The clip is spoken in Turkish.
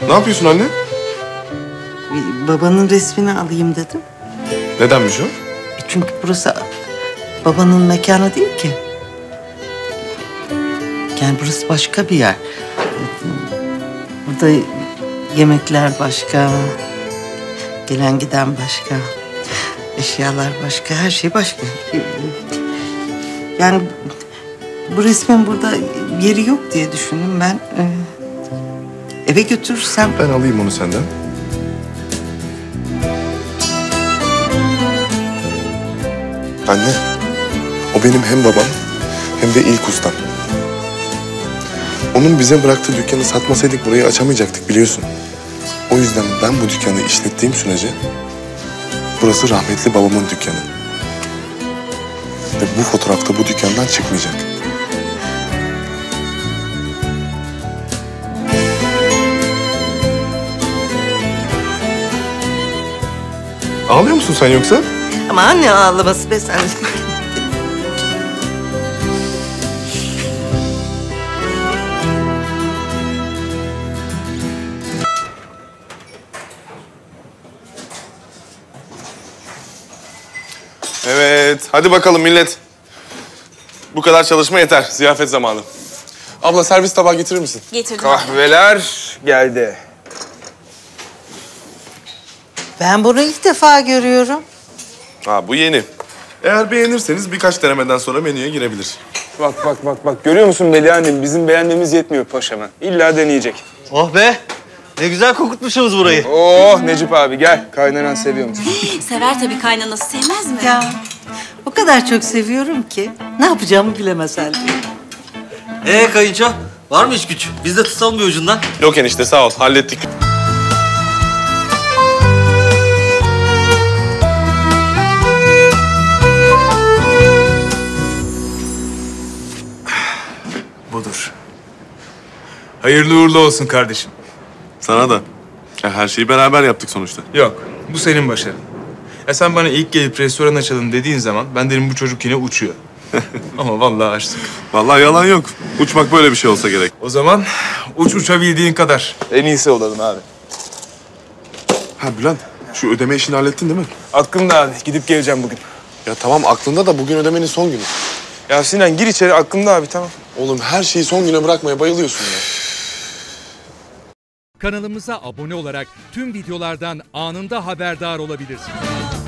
Ne yapıyorsun anne? Babanın resmini alayım dedim. Nedenmiş o? Çünkü burası babanın mekanı değil ki. Yani burası başka bir yer. Burada yemekler başka, gelen giden başka, eşyalar başka, her şey başka. Yani bu resmin burada yeri yok diye düşündüm ben. Eve götürürsem... Ben alayım onu senden. Anne, o benim hem babam hem de ilk ustam. Onun bize bıraktığı dükkanı satmasaydık burayı açamayacaktık biliyorsun. O yüzden ben bu dükkanı işlettiğim sürece burası rahmetli babamın dükkanı. Ve bu fotoğrafta bu dükkandan çıkmayacak. Ağlıyor musun sen yoksa? Ama anne ağlaması be sen. Evet, hadi bakalım millet. Bu kadar çalışma yeter, ziyafet zamanı. Abla servis tabağı getirir misin? Getirdim. Kahveler geldi. Ben bunu ilk defa görüyorum. Ha, bu yeni. Eğer beğenirseniz birkaç denemeden sonra menüye girebilir. Bak. Görüyor musun Melih annem? Bizim beğendiğimiz yetmiyor paşama. İlla deneyecek. Oh be! Ne güzel kokutmuşsunuz burayı. Oh Necip abi gel. Kaynanan seviyormuş. Sever tabii, kaynanası sevmez mi? Ya o kadar çok seviyorum ki ne yapacağımı bilemez halde. Kayınço, var mı iş güç? Biz de tutalım bir ucundan. Yok enişte, sağ ol. Hallettik. Budur. Hayırlı uğurlu olsun kardeşim. Sana da. Ya, her şeyi beraber yaptık sonuçta. Yok, bu senin başarın. Ya sen bana ilk gelip restoran açalım dediğin zaman ben derim bu çocuk yine uçuyor. Ama vallahi açtık. Vallahi yalan yok. Uçmak böyle bir şey olsa gerek. O zaman uçabildiğin kadar. En iyisi olalım abi. Ha Bülent, şu ödeme işini hallettin değil mi? Aklımda abi. Gidip geleceğim bugün. Ya tamam aklında da bugün ödemenin son günü. Ya Sinan gir içeri. Aklımda abi tamam. Oğlum her şeyi son güne bırakmaya bayılıyorsun ya. Kanalımıza abone olarak tüm videolardan anında haberdar olabilirsiniz.